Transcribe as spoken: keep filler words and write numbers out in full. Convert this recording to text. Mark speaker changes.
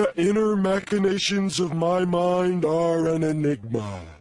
Speaker 1: The inner machinations of my mind are an enigma.